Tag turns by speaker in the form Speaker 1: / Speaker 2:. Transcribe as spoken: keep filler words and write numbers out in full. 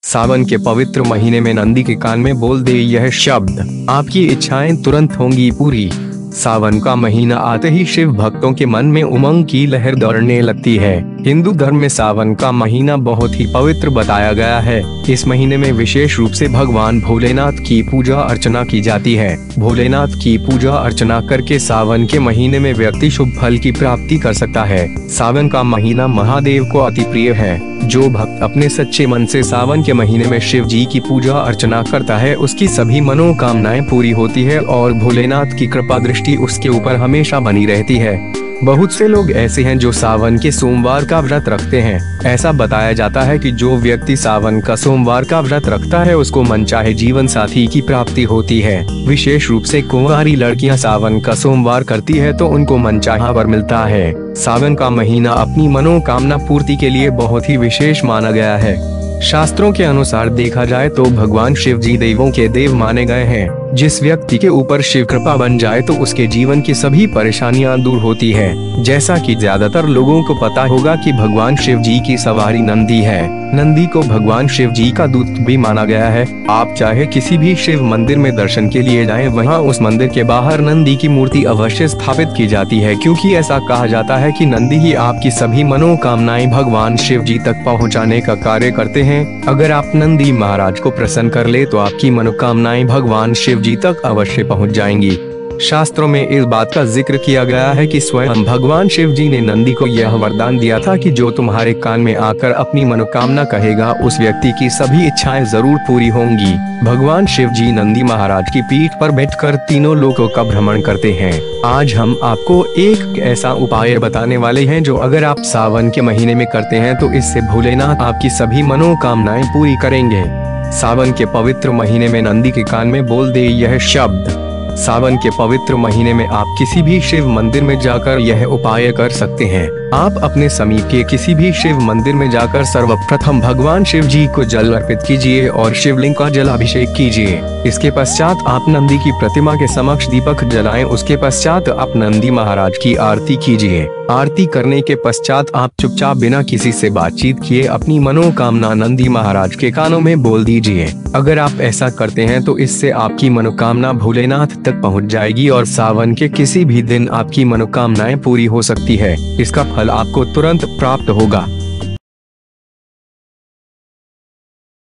Speaker 1: सावन के पवित्र महीने में नंदी के कान में बोल दे यह शब्द, आपकी इच्छाएं तुरंत होंगी पूरी। सावन का महीना आते ही शिव भक्तों के मन में उमंग की लहर दौड़ने लगती है। हिंदू धर्म में सावन का महीना बहुत ही पवित्र बताया गया है। इस महीने में विशेष रूप से भगवान भोलेनाथ की पूजा अर्चना की जाती है। भोलेनाथ की पूजा अर्चना करके सावन के महीने में व्यक्ति शुभ फल की प्राप्ति कर सकता है। सावन का महीना महादेव को अति प्रिय है। जो भक्त अपने सच्चे मन से सावन के महीने में शिव जी की पूजा अर्चना करता है, उसकी सभी मनोकामनाएं पूरी होती है और भोलेनाथ की कृपा दृष्टि उसके ऊपर हमेशा बनी रहती है। बहुत से लोग ऐसे हैं जो सावन के सोमवार का व्रत रखते हैं। ऐसा बताया जाता है कि जो व्यक्ति सावन का सोमवार का व्रत रखता है उसको मनचाहे जीवन साथी की प्राप्ति होती है। विशेष रूप से कुंवारी लड़कियां सावन का सोमवार करती है तो उनको मनचाहा वर मिलता है। सावन का महीना अपनी मनोकामना पूर्ति के लिए बहुत ही विशेष माना गया है। शास्त्रों के अनुसार देखा जाए तो भगवान शिव जी देवों के देव माने गए हैं। जिस व्यक्ति के ऊपर शिव कृपा बन जाए तो उसके जीवन की सभी परेशानियां दूर होती है। जैसा कि ज्यादातर लोगों को पता होगा कि भगवान शिव जी की सवारी नंदी है। नंदी को भगवान शिव जी का दूत भी माना गया है। आप चाहे किसी भी शिव मंदिर में दर्शन के लिए जाएं, वहां उस मंदिर के बाहर नंदी की मूर्ति अवश्य स्थापित की जाती है, क्योंकि ऐसा कहा जाता है कि नंदी ही आपकी सभी मनोकामनाएं भगवान शिव जी तक पहुंचाने का कार्य करते हैं। अगर आप नंदी महाराज को प्रसन्न कर ले तो आपकी मनोकामनाएं भगवान शिव जी तक अवश्य पहुंच जाएंगी। शास्त्रों में इस बात का जिक्र किया गया है कि स्वयं भगवान शिव जी ने नंदी को यह वरदान दिया था कि जो तुम्हारे कान में आकर अपनी मनोकामना कहेगा उस व्यक्ति की सभी इच्छाएं जरूर पूरी होंगी। भगवान शिव जी नंदी महाराज की पीठ पर बैठकर तीनों लोकों का भ्रमण करते हैं। आज हम आपको एक ऐसा उपाय बताने वाले हैं जो अगर आप सावन के महीने में करते हैं तो इससे भोलेनाथ आपकी सभी मनोकामनाएं पूरी करेंगे। सावन के पवित्र महीने में नंदी के कान में बोल दे यह शब्द। सावन के पवित्र महीने में आप किसी भी शिव मंदिर में जाकर यह उपाय कर सकते हैं। आप अपने समीप के किसी भी शिव मंदिर में जाकर सर्वप्रथम भगवान शिव जी को जल अर्पित कीजिए और शिवलिंग का जलाभिषेक कीजिए। इसके पश्चात आप नंदी की प्रतिमा के समक्ष दीपक जलाएं। उसके पश्चात आप नंदी महाराज की आरती कीजिए। आरती करने के पश्चात आप चुपचाप बिना किसी से बातचीत किए अपनी मनोकामना नंदी महाराज के कानों में बोल दीजिए। अगर आप ऐसा करते हैं तो इससे आपकी मनोकामना भोलेनाथ तक पहुंच जाएगी और सावन के किसी भी दिन आपकी मनोकामनाएं पूरी हो सकती है। इसका फल आपको तुरंत प्राप्त होगा।